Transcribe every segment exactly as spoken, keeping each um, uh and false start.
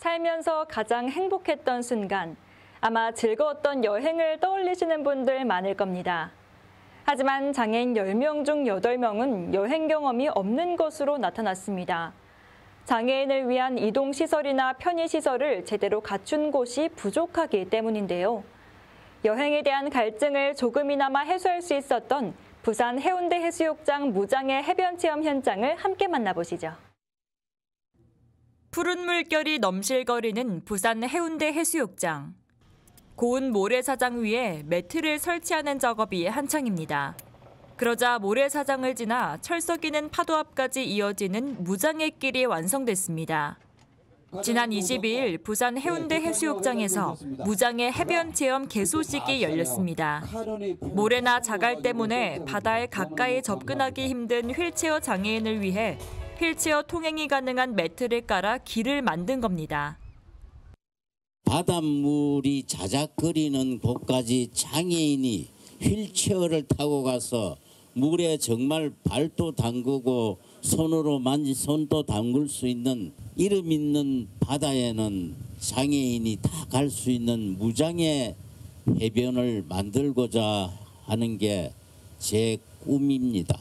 살면서 가장 행복했던 순간, 아마 즐거웠던 여행을 떠올리시는 분들 많을 겁니다. 하지만 장애인 열 명 중 여덟 명은 여행 경험이 없는 것으로 나타났습니다. 장애인을 위한 이동시설이나 편의시설을 제대로 갖춘 곳이 부족하기 때문인데요. 여행에 대한 갈증을 조금이나마 해소할 수 있었던 부산 해운대 해수욕장 무장애 해변 체험 현장을 함께 만나보시죠. 푸른 물결이 넘실거리는 부산 해운대 해수욕장. 고운 모래사장 위에 매트를 설치하는 작업이 한창입니다. 그러자 모래사장을 지나 철석이는 파도 앞까지 이어지는 무장애길이 완성됐습니다. 지난 이십이일 부산 해운대 해수욕장에서 무장애 해변 체험 개소식이 열렸습니다. 모래나 자갈 때문에 바다에 가까이 접근하기 힘든 휠체어 장애인을 위해 휠체어 통행이 가능한 매트를 깔아 길을 만든 겁니다. 바닷물이 자작거리는 곳까지 장애인이 휠체어를 타고 가서 물에 정말 발도 담그고 손으로 만지 손도 담글 수 있는 이름 있는 바다에는 장애인이 다 갈 수 있는 무장애 해변을 만들고자 하는 게 제 꿈입니다.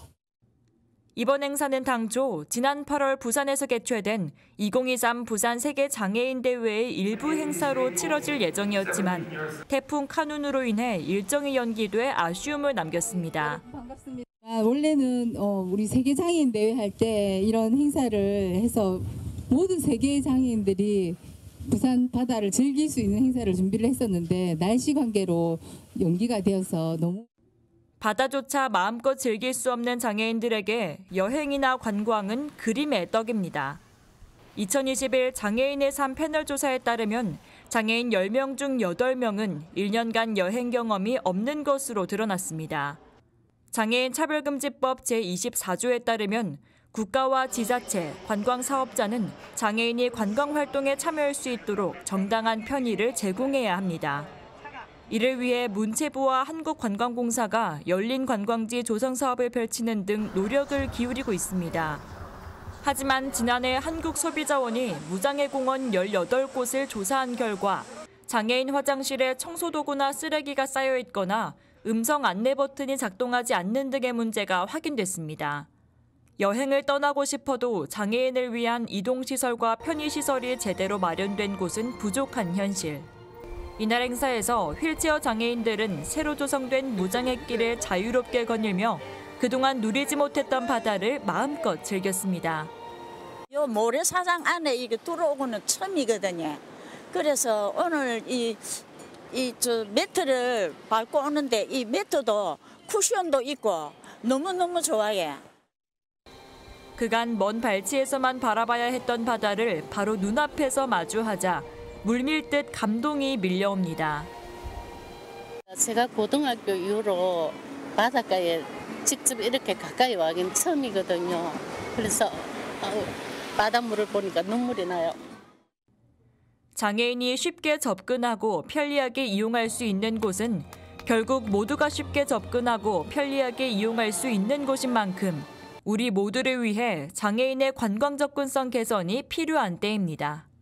이번 행사는 당초 지난 팔월 부산에서 개최된 이천이십삼 부산 세계장애인 대회의 일부 행사로 치러질 예정이었지만 태풍 카눈으로 인해 일정이 연기돼 아쉬움을 남겼습니다. 반갑습니다. 원래는 어, 우리 세계장애인 대회 할 때 이런 행사를 해서 모든 세계 장애인들이 부산 바다를 즐길 수 있는 행사를 준비를 했었는데 날씨 관계로 연기가 되어서 너무 바다조차 마음껏 즐길 수 없는 장애인들에게 여행이나 관광은 그림의 떡입니다. 이천이십일 장애인의 삶 패널 조사에 따르면 장애인 열 명 중 여덟 명은 일 년간 여행 경험이 없는 것으로 드러났습니다. 장애인 차별금지법 제이십사조에 따르면 국가와 지자체, 관광사업자는 장애인이 관광활동에 참여할 수 있도록 정당한 편의를 제공해야 합니다. 이를 위해 문체부와 한국관광공사가 열린 관광지 조성 사업을 펼치는 등 노력을 기울이고 있습니다. 하지만 지난해 한국소비자원이 무장애 공원 열여덟 곳을 조사한 결과 장애인 화장실에 청소도구나 쓰레기가 쌓여 있거나 음성 안내 버튼이 작동하지 않는 등의 문제가 확인됐습니다. 여행을 떠나고 싶어도 장애인을 위한 이동시설과 편의시설이 제대로 마련된 곳은 부족한 현실. 이날 행사에서 휠체어 장애인들은 새로 조성된 무장애길을 자유롭게 거닐며 그동안 누리지 못했던 바다를 마음껏 즐겼습니다. 요 모래사장 안에 이게 들어오고는 처음이거든요. 그래서 오늘 이, 이 저 매트를 밟고 오는데 이 매트도 쿠션도 있고 너무너무 좋아요. 그간 먼 발치에서만 바라봐야 했던 바다를 바로 눈앞에서 마주하자 물밀듯 감동이 밀려옵니다. 제가 고등학교 이후로 바닷가에 직접 이렇게 가까이 와긴 처음이거든요. 그래서 바닷물을 보니까 눈물이 나요. 장애인이 쉽게 접근하고 편리하게 이용할 수 있는 곳은 결국 모두가 쉽게 접근하고 편리하게 이용할 수 있는 곳인 만큼 우리 모두를 위해 장애인의 관광 접근성 개선이 필요한 때입니다.